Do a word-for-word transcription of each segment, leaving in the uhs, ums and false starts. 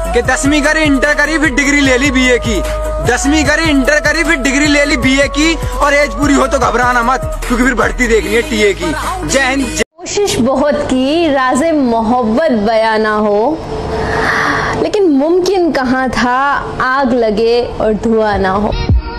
कि दसवीं करी, इंटर करी, फिर डिग्री ले ली बीए की। दसवीं करी, इंटर करी, फिर डिग्री ले ली बीए की, और एज पूरी हो तो घबराना मत, क्योंकि फिर भर्ती देखनी है टीए की। जय हिंद। कोशिश बहुत की राज़े मोहब्बत बयां ना हो, लेकिन मुमकिन कहाँ था आग लगे और धुआं ना हो।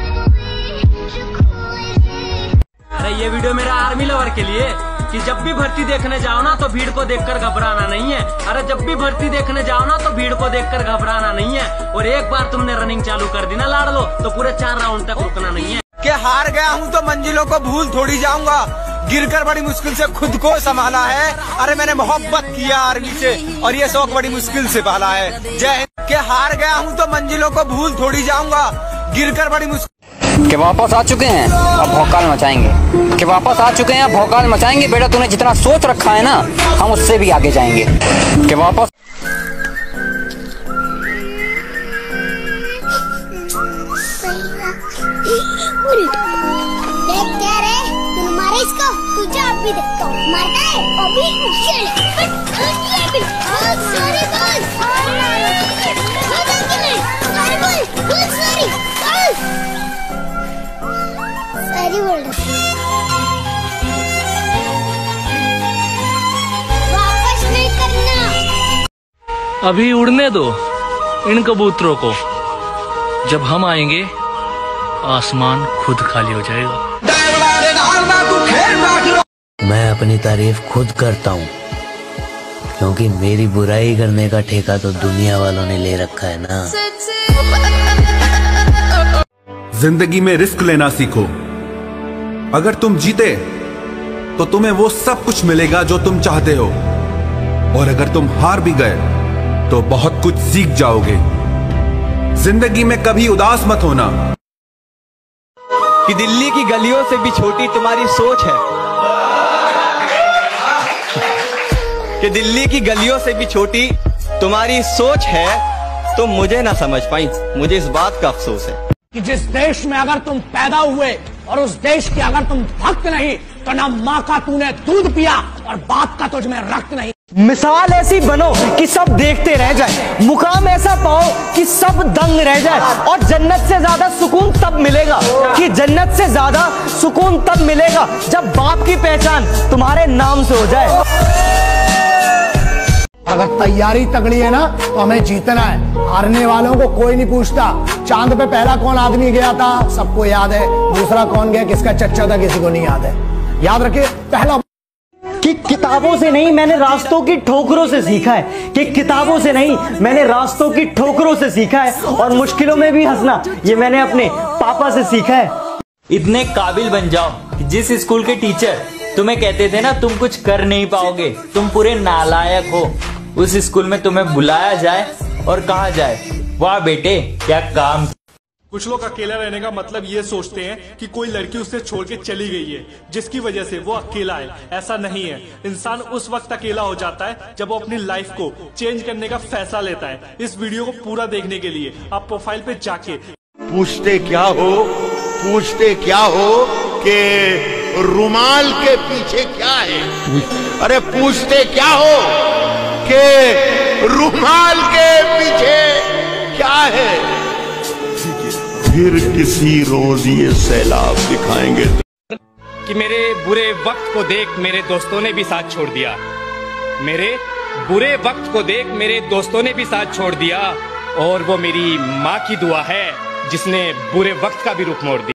अरे ये वीडियो मेरा आर्मी लवर के लिए, कि जब भी भर्ती देखने जाओ ना तो भीड़ को देखकर घबराना नहीं है। अरे जब भी भर्ती देखने जाओ ना तो भीड़ को देखकर घबराना नहीं है। और एक बार तुमने रनिंग चालू कर दी ना लाडलो, तो पूरे चार राउंड तक रुकना नहीं है। कि हार गया हूँ तो मंजिलों को भूल थोड़ी जाऊंगा, गिरकर बड़ी मुश्किल से खुद को संभाला है। अरे मैंने मोहब्बत किया आर्मी से, और ये शौक बड़ी मुश्किल से पाला है। जय हिंद। कि हार गया हूँ तो मंजिलों को भूल थोड़ी जाऊंगा, गिरकर बड़ी मुश्किल। कि वापस आ चुके हैं, अब भौकाल मचाएंगे। कि वापस आ चुके हैं, अब भौकाल मचाएंगे। बेटा तूने जितना सोच रखा है ना, हम उससे भी आगे जाएंगे। कि वापस देख क्या रे, तू मारे इसको, तू जा अभी देखता हूँ मारता है अभी। सॉरी बॉस, सॉरी बोल वापस नहीं करना। अभी उड़ने दो इन कबूतरों को, जब हम आएंगे आसमान खुद खाली हो जाएगा। मैं अपनी तारीफ खुद करता हूँ, क्योंकि मेरी बुराई करने का ठेका तो दुनिया वालों ने ले रखा है ना। जिंदगी में रिस्क लेना सीखो। अगर तुम जीते तो तुम्हें वो सब कुछ मिलेगा जो तुम चाहते हो, और अगर तुम हार भी गए तो बहुत कुछ सीख जाओगे। जिंदगी में कभी उदास मत होना। कि दिल्ली की गलियों से भी छोटी तुम्हारी सोच है, कि दिल्ली की गलियों से भी छोटी तुम्हारी सोच है, तुम मुझे ना समझ पाई। मुझे इस बात का अफसोस है कि जिस देश में अगर तुम पैदा हुए और उस देश के अगर तुम भक्त नहीं, तो ना माँ का तूने दूध पिया और बाप का तुझ में रक्त नहीं। मिसाल ऐसी बनो कि सब देखते रह जाए, मुकाम ऐसा पाओ कि सब दंग रह जाए, और जन्नत से ज्यादा सुकून तब मिलेगा, कि जन्नत से ज्यादा सुकून तब मिलेगा जब बाप की पहचान तुम्हारे नाम से हो जाए। अगर तैयारी तगड़ी है ना तो हमें जीतना है। हारने वालों को कोई नहीं पूछता। चांद पे पहला कौन आदमी गया था सबको याद है, दूसरा कौन गया किसका चच्चा था किसी को नहीं याद है। याद रखिए, पहला कि किताबों से नहीं मैंने रास्तों की ठोकरों से सीखा है, कि किताबों से नहीं मैंने रास्तों की ठोकरों से सीखा है, और मुश्किलों में भी हंसना ये मैंने अपने पापा से सीखा है। इतने काबिल बन जाओ कि जिस स्कूल के टीचर तुम्हें कहते थे ना तुम कुछ कर नहीं पाओगे, तुम पूरे नालायक हो, उस स्कूल में तुम्हें बुलाया जाए और कहा जाए वाह बेटे क्या काम। कुछ लोग अकेला रहने का मतलब ये सोचते हैं कि कोई लड़की उसे छोड़ के चली गई है जिसकी वजह से वो अकेला है। ऐसा नहीं है। इंसान उस वक्त अकेला हो जाता है जब वो अपनी लाइफ को चेंज करने का फैसला लेता है। इस वीडियो को पूरा देखने के लिए आप प्रोफाइल पे जाके पूछते क्या हो पूछते क्या हो कि रुमाल के पीछे क्या है। अरे पूछते क्या हो कि रुमाल के पीछे क्या है। फिर किसी रोज ये सैलाब दिखाएंगे कि मेरे बुरे वक्त को देख मेरे दोस्तों ने भी साथ छोड़ दिया, मेरे बुरे वक्त को देख मेरे दोस्तों ने भी साथ छोड़ दिया, और वो मेरी माँ की दुआ है जिसने बुरे वक्त का भी रुख मोड़ दिया।